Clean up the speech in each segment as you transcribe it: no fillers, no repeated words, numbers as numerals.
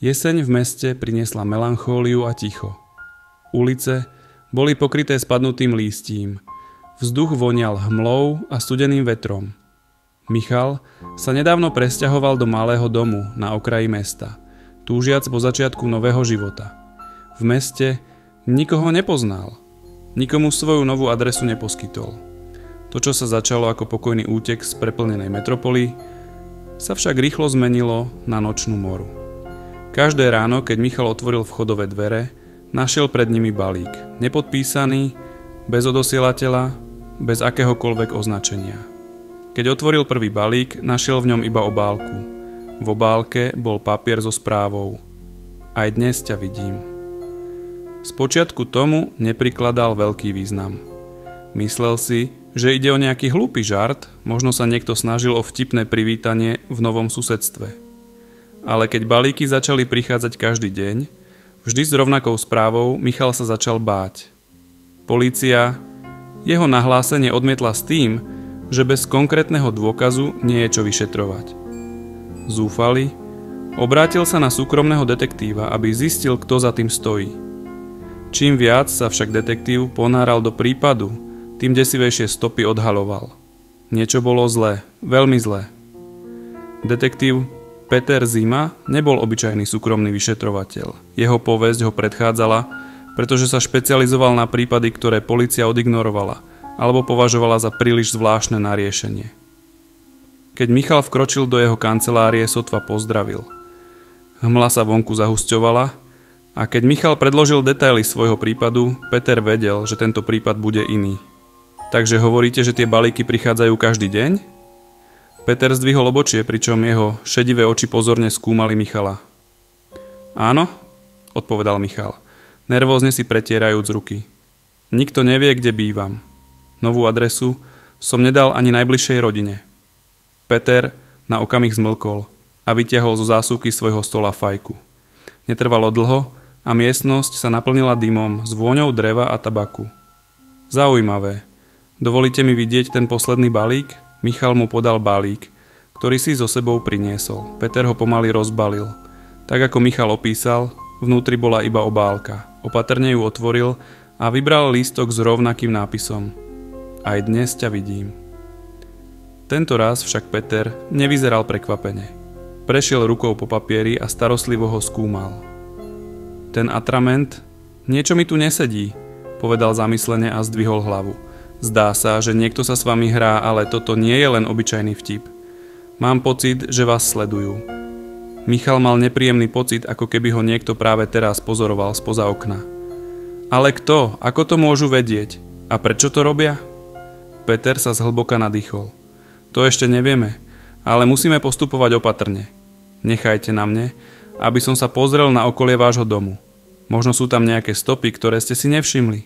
Jeseň v meste priniesla melanchóliu a ticho. Ulice boli pokryté spadnutým lístím. Vzduch vonial hmlou a studeným vetrom. Michal sa nedávno presťahoval do malého domu na okraji mesta, túžiac po začiatku nového života. V meste nikoho nepoznal. Nikomu svoju novú adresu neposkytol. To, čo sa začalo ako pokojný útek z preplnenej metropoly, sa však rýchlo zmenilo na nočnú moru. Každé ráno, keď Michal otvoril vchodové dvere, našiel pred nimi balík, nepodpísaný, bez odosielateľa, bez akéhokoľvek označenia. Keď otvoril prvý balík, našiel v ňom iba obálku. V obálke bol papier so správou. Aj dnes ťa vidím. Spočiatku tomu neprikladal veľký význam. Myslel si, že ide o nejaký hlúpy žart, možno sa niekto snažil o vtipné privítanie v novom susedstve. Ale keď balíky začali prichádzať každý deň, vždy s rovnakou správou, Michal sa začal báť. Polícia jeho nahlásenie odmietla s tým, že bez konkrétneho dôkazu nie je čo vyšetrovať. Zúfalý, obrátil sa na súkromného detektíva, aby zistil, kto za tým stojí. Čím viac sa však detektív ponáral do prípadu, tým desivejšie stopy odhaľoval. Niečo bolo zlé, veľmi zlé. Detektív Peter Zima nebol obyčajný súkromný vyšetrovateľ. Jeho povesť ho predchádzala, pretože sa špecializoval na prípady, ktoré polícia odignorovala alebo považovala za príliš zvláštne na riešenie. Keď Michal vkročil do jeho kancelárie, sotva pozdravil. Hmla sa vonku zahusťovala a keď Michal predložil detaily svojho prípadu, Peter vedel, že tento prípad bude iný. Takže hovoríte, že tie balíky prichádzajú každý deň? Peter zdvihol obočie, pričom jeho šedivé oči pozorne skúmali Michala. Áno, odpovedal Michal, nervózne si pretierajúc ruky. Nikto nevie, kde bývam. Novú adresu som nedal ani najbližšej rodine. Peter na okamih zmlkol a vytiahol zo zásuvky svojho stola fajku. Netrvalo dlho a miestnosť sa naplnila dymom s vôňou dreva a tabaku. Zaujímavé. Dovolíte mi vidieť ten posledný balík? Michal mu podal balík, ktorý si so sebou priniesol. Peter ho pomaly rozbalil. Tak ako Michal opísal, vnútri bola iba obálka. Opatrne ju otvoril a vybral lístok s rovnakým nápisom. Aj dnes ťa vidím. Tento raz však Peter nevyzeral prekvapene. Prešiel rukou po papieri a starostlivo ho skúmal. Ten atrament? Niečo mi tu nesedí, povedal zamyslene a zdvihol hlavu. Zdá sa, že niekto sa s vami hrá, ale toto nie je len obyčajný vtip. Mám pocit, že vás sledujú. Michal mal nepríjemný pocit, ako keby ho niekto práve teraz pozoroval spoza okna. Ale kto? Ako to môžu vedieť? A prečo to robia? Peter sa zhlboka nadýchol. To ešte nevieme, ale musíme postupovať opatrne. Nechajte na mne, aby som sa pozrel na okolie vášho domu. Možno sú tam nejaké stopy, ktoré ste si nevšimli.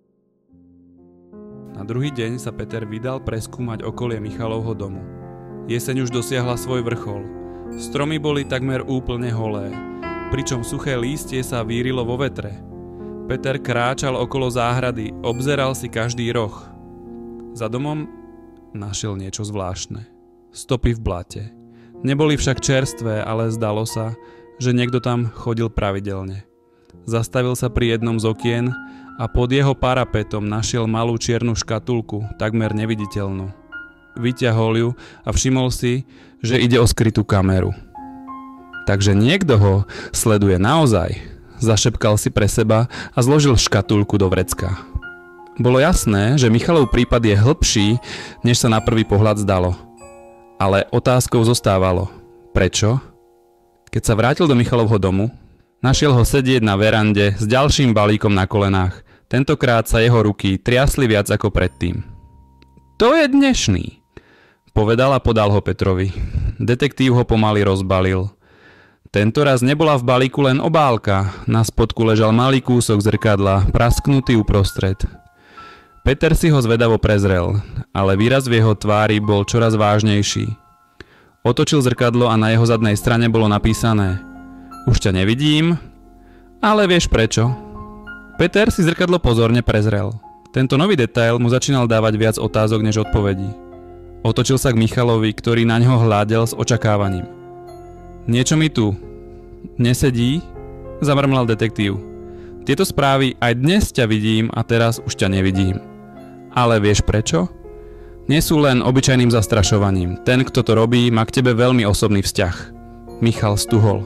Na druhý deň sa Peter vydal preskúmať okolie Michalovho domu. Jeseň už dosiahla svoj vrchol. Stromy boli takmer úplne holé, pričom suché lístie sa vírilo vo vetre. Peter kráčal okolo záhrady, obzeral si každý roh. Za domom našiel niečo zvláštne. Stopy v blate. Neboli však čerstvé, ale zdalo sa, že niekto tam chodil pravidelne. Zastavil sa pri jednom z okien a pod jeho parapetom našiel malú čiernu škatulku, takmer neviditeľnú. Vyťahol ju a všimol si, že ide o skrytú kameru. Takže niekto ho sleduje naozaj, zašepkal si pre seba a zložil škatulku do vrecka. Bolo jasné, že Michalov prípad je hlbší, než sa na prvý pohľad zdalo. Ale otázkou zostávalo. Prečo? Keď sa vrátil do Michalovho domu, našiel ho sedieť na verande s ďalším balíkom na kolenách. Tentokrát sa jeho ruky triasli viac ako predtým. To je dnešný, povedal a podal ho Petrovi. Detektív ho pomaly rozbalil. Tentoraz nebola v balíku len obálka, na spodku ležal malý kúsok zrkadla, prasknutý uprostred. Peter si ho zvedavo prezrel, ale výraz v jeho tvári bol čoraz vážnejší. Otočil zrkadlo a na jeho zadnej strane bolo napísané: Už ťa nevidím, ale vieš prečo. Peter si zrkadlo pozorne prezrel. Tento nový detail mu začínal dávať viac otázok než odpovedí. Otočil sa k Michalovi, ktorý na ňo hľadel s očakávaním. Niečo mi tu, Nesedí? Zamrmlal detektív. Tieto správy aj dnes ťa vidím a teraz už ťa nevidím. Ale vieš prečo? Nie sú len obyčajným zastrašovaním. Ten, kto to robí, má k tebe veľmi osobný vzťah. Michal stuhol.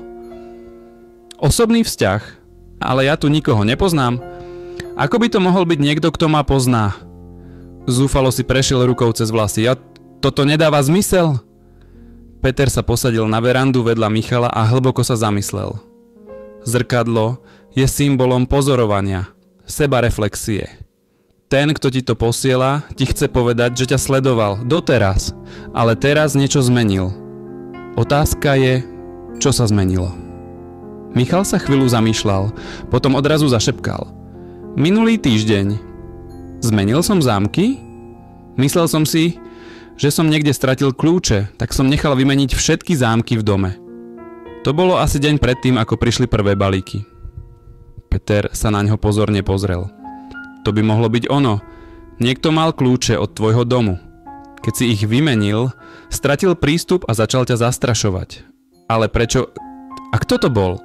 Osobný vzťah? Ale ja tu nikoho nepoznám. Ako by to mohol byť niekto, kto ma pozná? Zúfalo si prešiel rukou cez vlasy. Toto nedáva zmysel. Peter sa posadil na verandu vedľa Michala a hlboko sa zamyslel. Zrkadlo je symbolom pozorovania, sebareflexie. Ten, kto ti to posiela, ti chce povedať, že ťa sledoval doteraz, ale teraz niečo zmenil. Otázka je, čo sa zmenilo. Michal sa chvíľu zamýšľal, potom odrazu zašepkal. Minulý týždeň. Zmenil som zámky? Myslel som si, že som niekde stratil kľúče, tak som nechal vymeniť všetky zámky v dome. To bolo asi deň predtým, ako prišli prvé balíky. Peter sa na ňo pozorne pozrel. To by mohlo byť ono. Niekto mal kľúče od tvojho domu. Keď si ich vymenil, stratil prístup a začal ťa zastrašovať. Ale prečo? A kto to bol?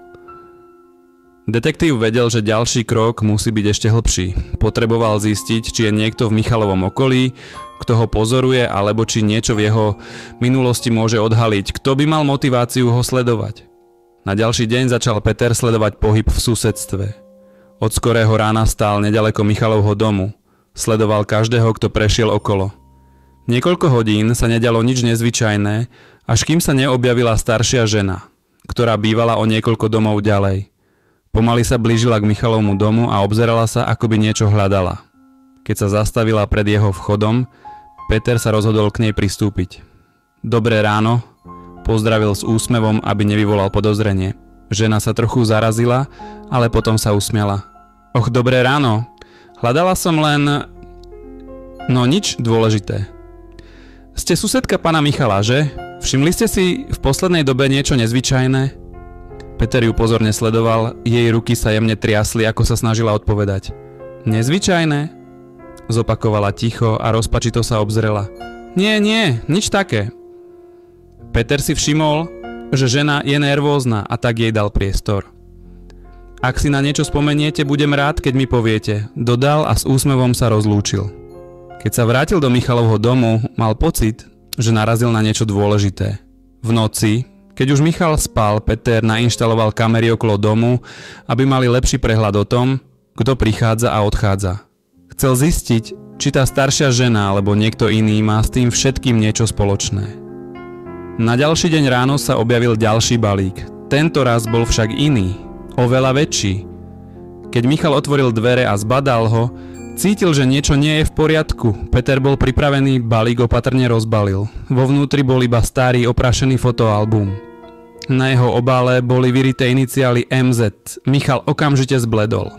Detektív vedel, že ďalší krok musí byť ešte hlbší. Potreboval zistiť, či je niekto v Michalovom okolí, kto ho pozoruje, alebo či niečo v jeho minulosti môže odhaliť. Kto by mal motiváciu ho sledovať? Na ďalší deň začal Peter sledovať pohyb v susedstve. Od skorého rána stál nedaleko Michalovho domu. Sledoval každého, kto prešiel okolo. Niekoľko hodín sa nedialo nič nezvyčajné, až kým sa neobjavila staršia žena, ktorá bývala o niekoľko domov ďalej. Pomaly sa blížila k Michalovmu domu a obzerala sa, ako by niečo hľadala. Keď sa zastavila pred jeho vchodom, Peter sa rozhodol k nej pristúpiť. Dobré ráno, pozdravil s úsmevom, aby nevyvolal podozrenie. Žena sa trochu zarazila, ale potom sa usmiala. Och, dobré ráno. Hľadala som len... No nič dôležité. Ste susedka pána Michala, že? Všimli ste si v poslednej dobe niečo nezvyčajné? Peter ju pozorne sledoval, jej ruky sa jemne triasli, ako sa snažila odpovedať. Nezvyčajné? Zopakovala ticho a rozpačito sa obzrela. Nie, nič také. Peter si všimol, že žena je nervózna a tak jej dal priestor. Ak si na niečo spomeniete, budem rád, keď mi poviete, dodal a s úsmevom sa rozlúčil. Keď sa vrátil do Michalovho domu, mal pocit, že narazil na niečo dôležité. V noci, keď už Michal spal, Peter nainštaloval kamery okolo domu, aby mali lepší prehľad o tom, kto prichádza a odchádza. Chcel zistiť, či tá staršia žena alebo niekto iný má s tým všetkým niečo spoločné. Na ďalší deň ráno sa objavil ďalší balík. Tento raz bol však iný, oveľa väčší. Keď Michal otvoril dvere a zbadal ho, cítil, že niečo nie je v poriadku. Peter bol pripravený, balík opatrne rozbalil. Vo vnútri bol iba starý oprašený fotoalbum. Na jeho obale boli vyrité iniciály MZ. Michal okamžite zbledol.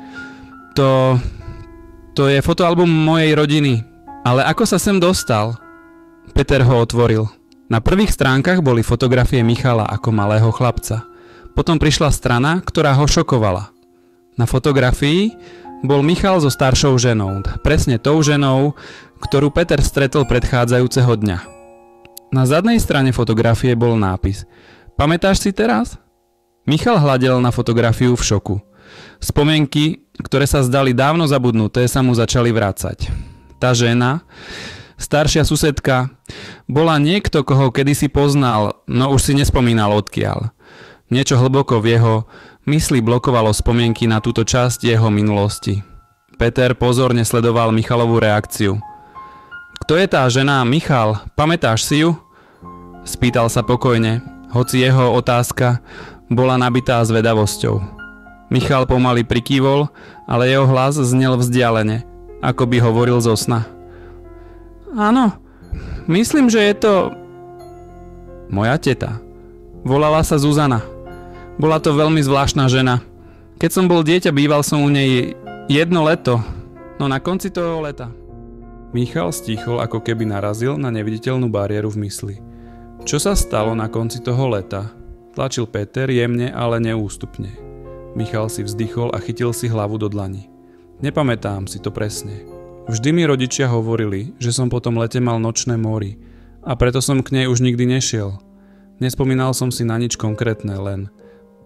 To je fotoalbum mojej rodiny. Ale ako sa sem dostal? Peter ho otvoril. Na prvých stránkach boli fotografie Michala ako malého chlapca. Potom prišla strana, ktorá ho šokovala. Na fotografii bol Michal so staršou ženou, presne tou ženou, ktorú Peter stretol predchádzajúceho dňa. Na zadnej strane fotografie bol nápis: Pamätáš si teraz? Michal hľadel na fotografiu v šoku. Spomienky, ktoré sa zdali dávno zabudnuté, sa mu začali vrácať. Tá žena, staršia susedka, bola niekto, koho kedysi poznal, no už si nespomínal odkiaľ. Niečo hlboko v jeho mysli blokovalo spomienky na túto časť jeho minulosti. Peter pozorne sledoval Michalovú reakciu. Kto je tá žena, Michal? Pamätáš si ju? Spýtal sa pokojne, hoci jeho otázka bola nabitá zvedavosťou. Michal pomaly prikývol, ale jeho hlas znel vzdialene, ako by hovoril zo sna. Áno, myslím, že je to... Moja teta. Volala sa Zuzana. Bola to veľmi zvláštna žena. Keď som bol dieťa, býval som u nej 1 leto, no na konci toho leta. Michal stíchol, ako keby narazil na neviditeľnú bariéru v mysli. Čo sa stalo na konci toho leta? Tlačil Peter jemne, ale neústupne. Michal si vzdychol a chytil si hlavu do dlani. Nepamätám si to presne. Vždy mi rodičia hovorili, že som po tom lete mal nočné mory a preto som k nej už nikdy nešiel. Nespomínal som si na nič konkrétne, len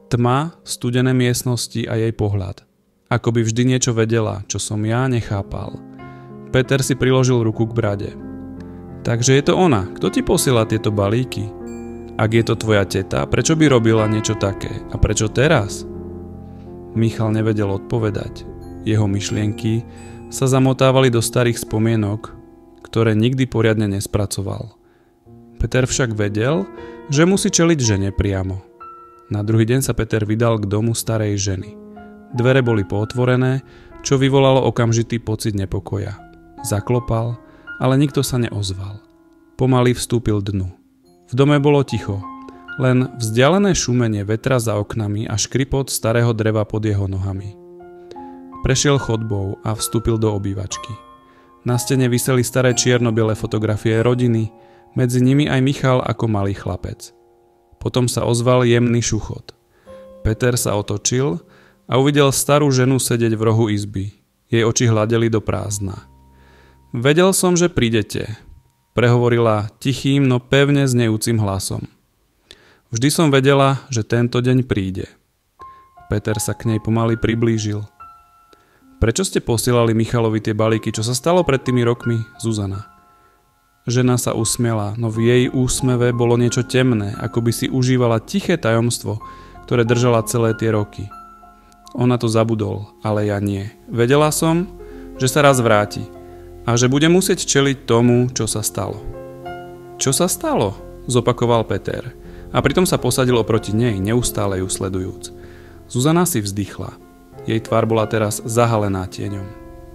Tma, studené miestnosti a jej pohľad. Ako by vždy niečo vedela, čo som ja nechápal. Peter si priložil ruku k brade. Takže je to ona. Kto ti posiela tieto balíky? Ak je to tvoja teta, prečo by robila niečo také? A prečo teraz? Michal nevedel odpovedať. Jeho myšlienky sa zamotávali do starých spomienok, ktoré nikdy poriadne nespracoval. Peter však vedel, že musí čeliť žene priamo. Na druhý deň sa Peter vydal k domu starej ženy. Dvere boli pootvorené, čo vyvolalo okamžitý pocit nepokoja. Zaklopal, ale nikto sa neozval. Pomaly vstúpil dnu. V dome bolo ticho, len vzdialené šumenie vetra za oknami a škripot starého dreva pod jeho nohami. Prešiel chodbou a vstúpil do obývačky. Na stene viseli staré čierno-biele fotografie rodiny, medzi nimi aj Michal ako malý chlapec. Potom sa ozval jemný šuchot. Peter sa otočil a uvidel starú ženu sedieť v rohu izby. Jej oči hľadeli do prázdna. Vedel som, že prídete, prehovorila tichým, no pevne znejúcim hlasom. Vždy som vedela, že tento deň príde. Peter sa k nej pomaly priblížil. Prečo ste posielali Michalovi tie balíky? Čo sa stalo pred tými rokmi, Zuzana? Žena sa usmiela, no v jej úsmeve bolo niečo temné, ako by si užívala tiché tajomstvo, ktoré držala celé tie roky. Ona to zabudol, ale ja nie. Vedela som, že sa raz vráti a že bude musieť čeliť tomu, čo sa stalo. Čo sa stalo? Zopakoval Peter a pritom sa posadil oproti nej, neustále ju sledujúc. Zuzana si vzdychla. Jej tvár bola teraz zahalená tieňom.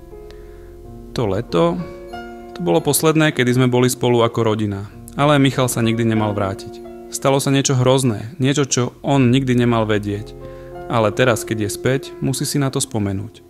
To leto... To bolo posledné, kedy sme boli spolu ako rodina, ale Michal sa nikdy nemal vrátiť. Stalo sa niečo hrozné, niečo, čo on nikdy nemal vedieť, ale teraz, keď je späť, musí si na to spomenúť.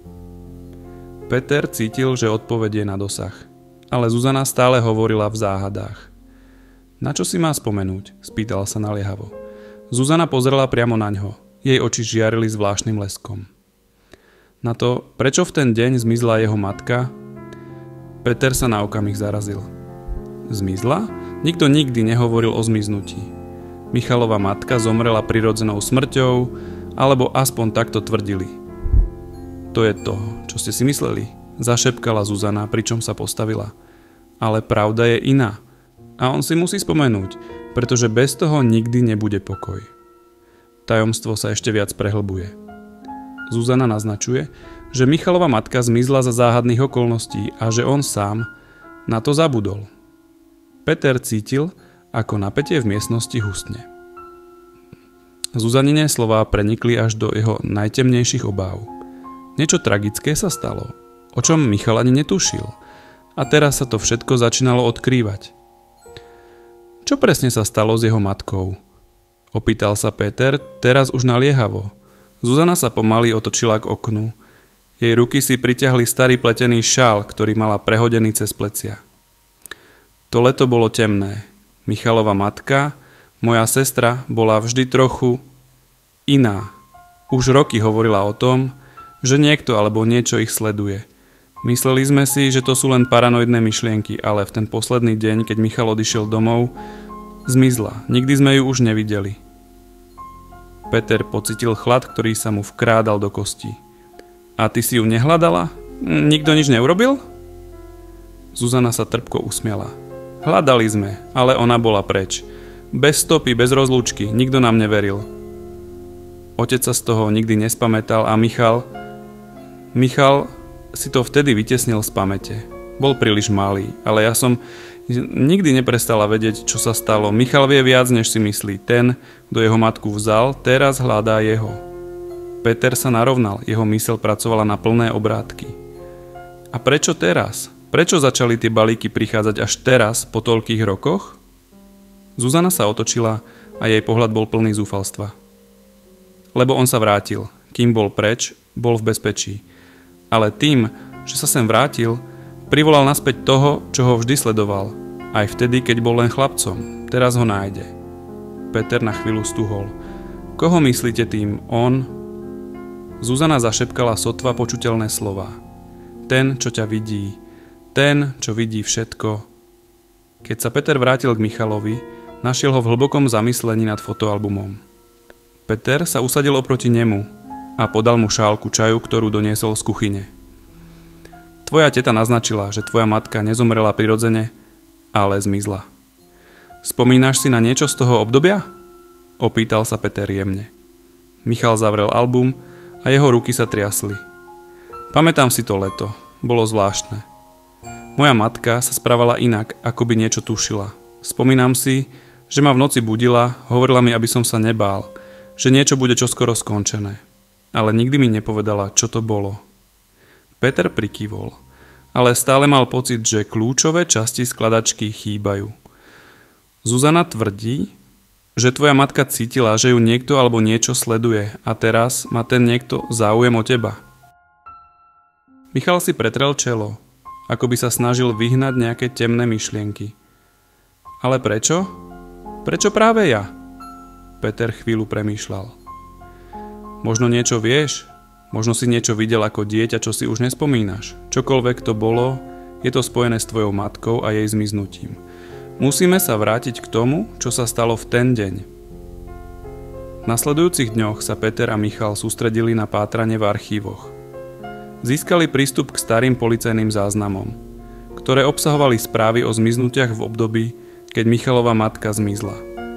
Peter cítil, že odpoveď je na dosah, ale Zuzana stále hovorila v záhadách. Na čo si má spomenúť? Spýtal sa naliehavo. Zuzana pozrela priamo na ňo, jej oči žiarili zvláštnym leskom. Na to, prečo v ten deň zmizla jeho matka, Peter sa na okamih zarazil. Zmizla? Nikto nikdy nehovoril o zmiznutí. Michalova matka zomrela prirodzenou smrťou, alebo aspoň takto tvrdili. To je to, čo ste si mysleli, zašepkala Zuzana, pričom sa postavila. Ale pravda je iná. A on si musí spomenúť, pretože bez toho nikdy nebude pokoj. Tajomstvo sa ešte viac prehlbuje. Zuzana naznačuje, že Michalova matka zmizla za záhadných okolností a že on sám na to zabudol. Peter cítil, ako napätie v miestnosti hustne. Zuzanine slová prenikli až do jeho najtemnejších obáv. Niečo tragické sa stalo, o čom Michal ani netušil. A teraz sa to všetko začínalo odkrývať. Čo presne sa stalo s jeho matkou? Opýtal sa Peter, teraz už naliehavo. Zuzana sa pomaly otočila k oknu. Jej ruky si priťahli starý pletený šál, ktorý mala prehodený cez plecia. To leto bolo temné. Michalova matka, moja sestra, bola vždy trochu iná. Už roky hovorila o tom, že niekto alebo niečo ich sleduje. Mysleli sme si, že to sú len paranoidné myšlienky, ale v ten posledný deň, keď Michal odišiel domov, zmizla. Nikdy sme ju už nevideli. Peter pocitil chlad, ktorý sa mu vkrádal do kostí. A ty si ju nehľadala? Nikto nič neurobil? Zuzana sa trpko usmiala. Hľadali sme, ale ona bola preč. Bez stopy, bez rozlúčky, nikto nám neveril. Otec sa z toho nikdy nespamätal a Michal si to vtedy vytesnil z pamäte. Bol príliš malý, ale ja som nikdy neprestala vedieť, čo sa stalo. Michal vie viac, než si myslí. Ten, kto jeho matku vzal, teraz hľadá jeho. Peter sa narovnal, jeho myseľ pracovala na plné obrátky. A prečo teraz? Prečo začali tie balíky prichádzať až teraz, po toľkých rokoch? Zuzana sa otočila a jej pohľad bol plný zúfalstva. Lebo on sa vrátil. Kým bol preč, bol v bezpečí. Ale tým, že sa sem vrátil, privolal naspäť toho, čo ho vždy sledoval. Aj vtedy, keď bol len chlapcom. Teraz ho nájde. Peter na chvíľu stuhol. Koho myslíte tým? On? Zuzana zašepkala sotva počuteľné slová. Ten, čo ťa vidí. Ten, čo vidí všetko. Keď sa Peter vrátil k Michalovi, našiel ho v hlbokom zamyslení nad fotoalbumom. Peter sa usadil oproti nemu a podal mu šálku čaju, ktorú doniesol z kuchyne. Tvoja teta naznačila, že tvoja matka nezomrela prirodzene, ale zmizla. Spomínaš si na niečo z toho obdobia? Opýtal sa Peter jemne. Michal zavrel album a jeho ruky sa triasli. Pamätám si to leto, bolo zvláštne. Moja matka sa správala inak, ako by niečo tušila. Spomínam si, že ma v noci budila, hovorila mi, aby som sa nebál, že niečo bude čoskoro skončené. Ale nikdy mi nepovedala, čo to bolo. Peter prikývol, ale stále mal pocit, že kľúčové časti skladačky chýbajú. Zuzana tvrdí, že tvoja matka cítila, že ju niekto alebo niečo sleduje a teraz má ten niekto záujem o teba. Michal si pretrel čelo, ako by sa snažil vyhnať nejaké temné myšlienky. Ale prečo? Prečo práve ja? Peter chvíľu premýšľal. Možno niečo vieš? Možno si niečo videl ako dieťa, čo si už nespomínaš. Čokoľvek to bolo, je to spojené s tvojou matkou a jej zmiznutím. Musíme sa vrátiť k tomu, čo sa stalo v ten deň. V nasledujúcich dňoch sa Peter a Michal sústredili na pátranie v archívoch. Získali prístup k starým policajným záznamom, ktoré obsahovali správy o zmiznutiach v období, keď Michalova matka zmizla.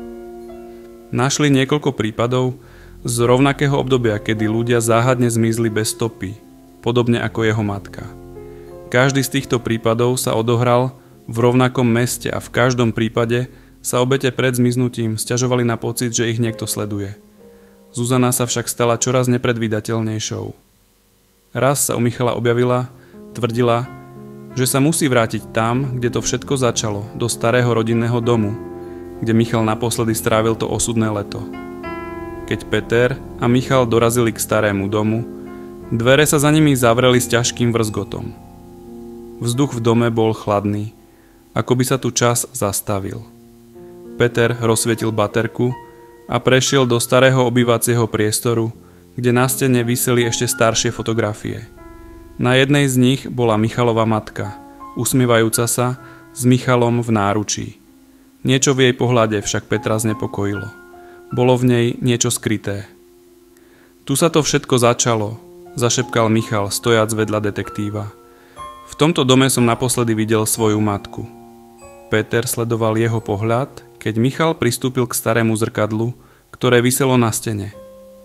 Našli niekoľko prípadov z rovnakého obdobia, kedy ľudia záhadne zmizli bez stopy, podobne ako jeho matka. Každý z týchto prípadov sa odohral v rovnakom meste a v každom prípade sa obete pred zmiznutím sťažovali na pocit, že ich niekto sleduje. Zuzana sa však stala čoraz nepredvídateľnejšou. Raz sa u Michala objavila, tvrdila, že sa musí vrátiť tam, kde to všetko začalo, do starého rodinného domu, kde Michal naposledy strávil to osudné leto. Keď Peter a Michal dorazili k starému domu, dvere sa za nimi zavreli s ťažkým vrzgotom. Vzduch v dome bol chladný, ako by sa tu čas zastavil. Peter rozsvietil baterku a prešiel do starého obývacieho priestoru, kde na stene viseli ešte staršie fotografie. Na jednej z nich bola Michalova matka, usmievajúca sa s Michalom v náručí. Niečo v jej pohľade však Petra znepokojilo. Bolo v nej niečo skryté. Tu sa to všetko začalo, zašepkal Michal, stojac vedľa detektíva. V tomto dome som naposledy videl svoju matku. Peter sledoval jeho pohľad, keď Michal pristúpil k starému zrkadlu, ktoré viselo na stene.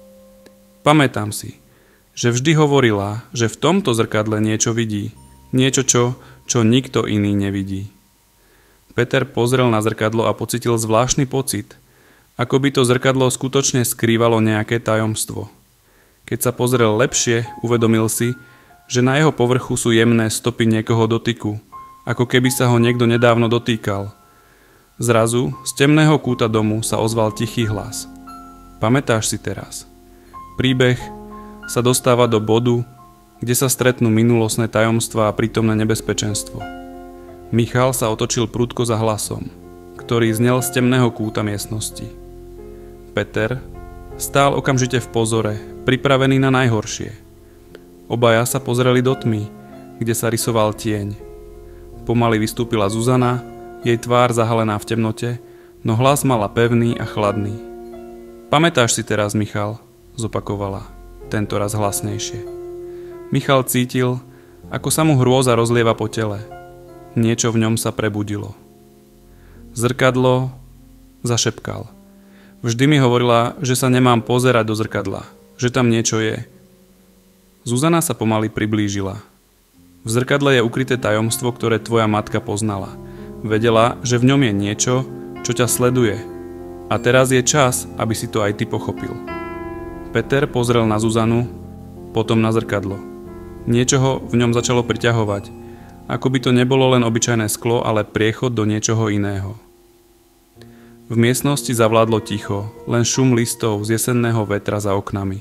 Pamätám si, že vždy hovorila, že v tomto zrkadle niečo vidí, niečo, čo nikto iný nevidí. Peter pozrel na zrkadlo a pocitil zvláštny pocit, ako by to zrkadlo skutočne skrývalo nejaké tajomstvo. Keď sa pozrel lepšie, uvedomil si, že na jeho povrchu sú jemné stopy niekoho dotyku, ako keby sa ho niekto nedávno dotýkal. Zrazu z temného kúta domu sa ozval tichý hlas. Pamätáš si teraz? Príbeh sa dostáva do bodu, kde sa stretnú minulostné tajomstvá a prítomné nebezpečenstvo. Michal sa otočil prudko za hlasom, ktorý znel z temného kúta miestnosti. Peter stál okamžite v pozore, pripravený na najhoršie. Obaja sa pozreli do tmy, kde sa rysoval tieň. Pomaly vystúpila Zuzana, jej tvár zahalená v temnote, no hlas mala pevný a chladný. Pamätáš si teraz, Michal? Zopakovala, tentoraz hlasnejšie. Michal cítil, ako sa mu hrôza rozlieva po tele. Niečo v ňom sa prebudilo. Zrkadlo, zašepkal. Vždy mi hovorila, že sa nemám pozerať do zrkadla, že tam niečo je. Zuzana sa pomaly priblížila. V zrkadle je ukryté tajomstvo, ktoré tvoja matka poznala. Vedela, že v ňom je niečo, čo ťa sleduje. A teraz je čas, aby si to aj ty pochopil. Peter pozrel na Zuzanu, potom na zrkadlo. Niečo ho v ňom začalo priťahovať, ako by to nebolo len obyčajné sklo, ale priechod do niečoho iného. V miestnosti zavládlo ticho, len šum listov z jesenného vetra za oknami.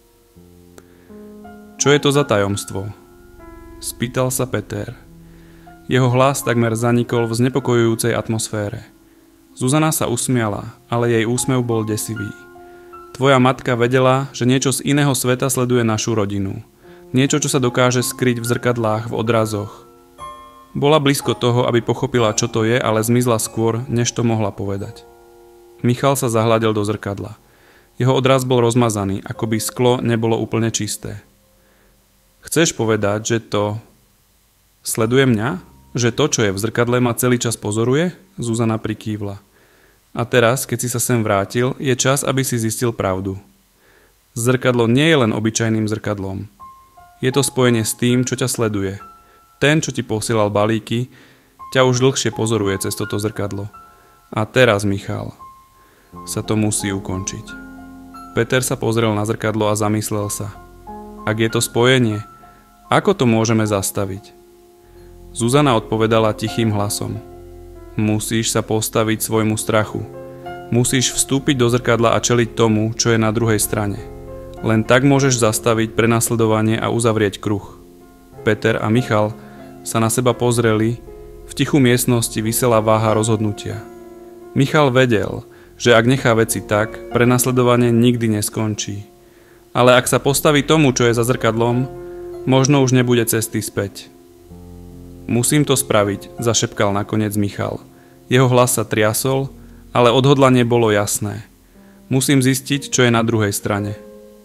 Čo je to za tajomstvo? Spýtal sa Peter. Jeho hlas takmer zanikol v znepokojujúcej atmosfére. Zuzana sa usmiala, ale jej úsmev bol desivý. Tvoja matka vedela, že niečo z iného sveta sleduje našu rodinu. Niečo, čo sa dokáže skryť v zrkadlách, v odrazoch. Bola blízko toho, aby pochopila, čo to je, ale zmizla skôr, než to mohla povedať. Michal sa zahľadil do zrkadla. Jeho odraz bol rozmazaný, ako by sklo nebolo úplne čisté. Chceš povedať, že to sleduje mňa? Že to, čo je v zrkadle, ma celý čas pozoruje? Zuzana prikývla. A teraz, keď si sa sem vrátil, je čas, aby si zistil pravdu. Zrkadlo nie je len obyčajným zrkadlom. Je to spojenie s tým, čo ťa sleduje. Ten, čo ti posielal balíky, ťa už dlhšie pozoruje cez toto zrkadlo. A teraz, Michal, sa to musí ukončiť. Peter sa pozrel na zrkadlo a zamyslel sa. Ak je to spojenie, ako to môžeme zastaviť? Zuzana odpovedala tichým hlasom. Musíš sa postaviť svojmu strachu. Musíš vstúpiť do zrkadla a čeliť tomu, čo je na druhej strane. Len tak môžeš zastaviť prenasledovanie a uzavrieť kruh. Peter a Michal sa na seba pozreli, v tichu miestnosti visela váha rozhodnutia. Michal vedel, že ak nechá veci tak, prenasledovanie nikdy neskončí. Ale ak sa postaví tomu, čo je za zrkadlom, možno už nebude cesty späť. Musím to spraviť, zašepkal nakoniec Michal. Jeho hlas sa triasol, ale odhodlanie bolo jasné. Musím zistiť, čo je na druhej strane.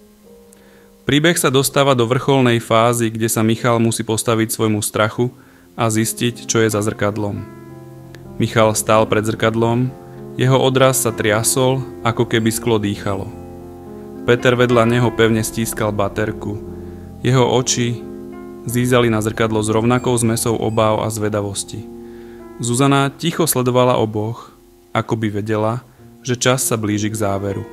Príbeh sa dostáva do vrcholnej fázy, kde sa Michal musí postaviť svojmu strachu a zistiť, čo je za zrkadlom. Michal stál pred zrkadlom, jeho odraz sa triasol, ako keby sklo dýchalo. Peter vedľa neho pevne stískal baterku. Jeho oči zízali na zrkadlo s rovnakou zmesou obáv a zvedavosti. Zuzana ticho sledovala oboch, ako by vedela, že čas sa blíži k záveru.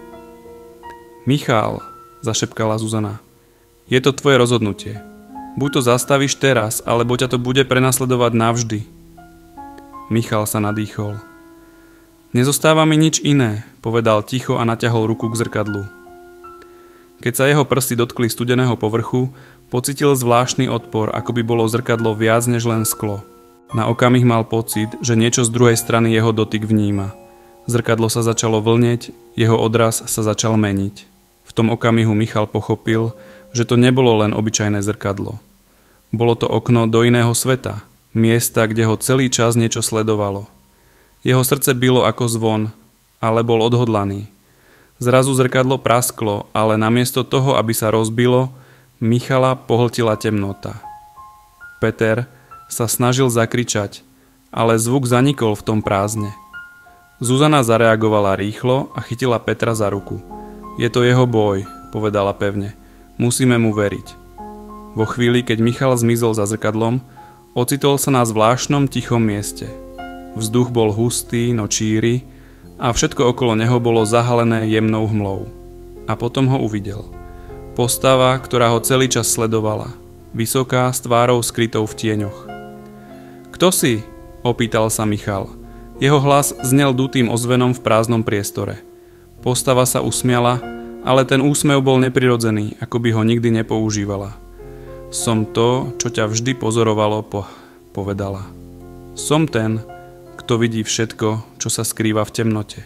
Michal, zašepkala Zuzana, je to tvoje rozhodnutie. Buď to zastavíš teraz, alebo ťa to bude prenasledovať navždy. Michal sa nadýchol. Nezostáva mi nič iné, povedal ticho a naťahol ruku k zrkadlu. Keď sa jeho prsty dotkli studeného povrchu, pocitil zvláštny odpor, ako by bolo zrkadlo viac než len sklo. Na okamih mal pocit, že niečo z druhej strany jeho dotyk vníma. Zrkadlo sa začalo vlnieť, jeho odraz sa začal meniť. V tom okamihu Michal pochopil, že to nebolo len obyčajné zrkadlo. Bolo to okno do iného sveta, miesta, kde ho celý čas niečo sledovalo. Jeho srdce bilo ako zvon, ale bol odhodlaný. Zrazu zrkadlo prasklo, ale namiesto toho, aby sa rozbilo, Michala pohltila temnota. Peter sa snažil zakričať, ale zvuk zanikol v tom prázdne. Zuzana zareagovala rýchlo a chytila Petra za ruku. Je to jeho boj, povedala pevne. Musíme mu veriť. Vo chvíli, keď Michal zmizol za zrkadlom, ocitol sa na zvláštnom tichom mieste. Vzduch bol hustý, no číry a všetko okolo neho bolo zahalené jemnou hmlou. A potom ho uvidel. Postava, ktorá ho celý čas sledovala. Vysoká, s tvárou skrytou v tieňoch. Kto si? Opýtal sa Michal. Jeho hlas znel dutým ozvenom v prázdnom priestore. Postava sa usmiala, ale ten úsmev bol neprirodzený, ako by ho nikdy nepoužívala. Som to, čo ťa vždy pozorovalo, povedala. Som ten, kto vidí všetko, čo sa skrýva v temnote.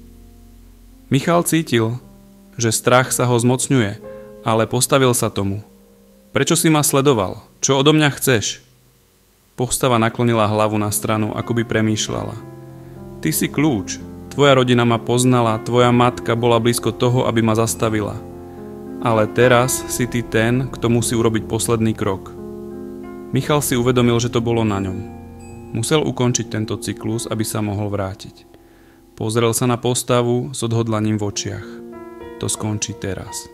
Michal cítil, že strach sa ho zmocňuje, ale postavil sa tomu. Prečo si ma sledoval? Čo odo mňa chceš? Postava naklonila hlavu na stranu, ako by premýšľala. Ty si kľúč. Tvoja rodina ma poznala, tvoja matka bola blízko toho, aby ma zastavila. Ale teraz si ty ten, kto musí urobiť posledný krok. Michal si uvedomil, že to bolo na ňom. Musel ukončiť tento cyklus, aby sa mohol vrátiť. Pozrel sa na postavu s odhodlaním v očiach. To skončí teraz.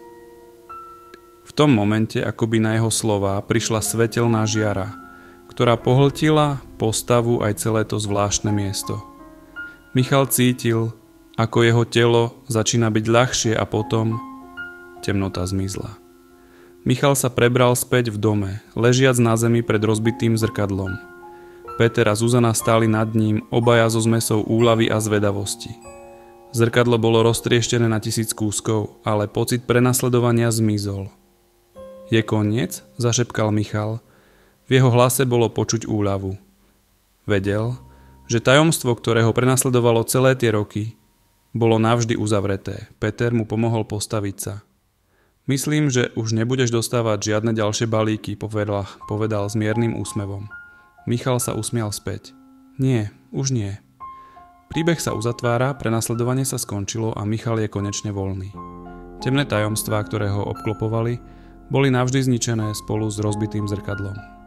V tom momente, akoby na jeho slová prišla svetelná žiara, ktorá pohltila postavu aj celé to zvláštne miesto. Michal cítil, ako jeho telo začína byť ľahšie a potom temnota zmizla. Michal sa prebral späť v dome, ležiac na zemi pred rozbitým zrkadlom. Peter a Zuzana stáli nad ním, obaja so zmesou úľavy a zvedavosti. Zrkadlo bolo roztrieštené na 1000 kúskov, ale pocit prenasledovania zmizol. Je koniec? Zašepkal Michal. V jeho hlase bolo počuť úľavu. Vedel, že tajomstvo, ktoré ho prenasledovalo celé tie roky, bolo navždy uzavreté. Peter mu pomohol postaviť sa. Myslím, že už nebudeš dostávať žiadne ďalšie balíky, povedal s miernym úsmevom. Michal sa usmial späť. Nie, už nie. Príbeh sa uzatvára, prenasledovanie sa skončilo a Michal je konečne voľný. Temné tajomstvá, ktoré ho obklopovali, boli navždy zničené spolu s rozbitým zrkadlom.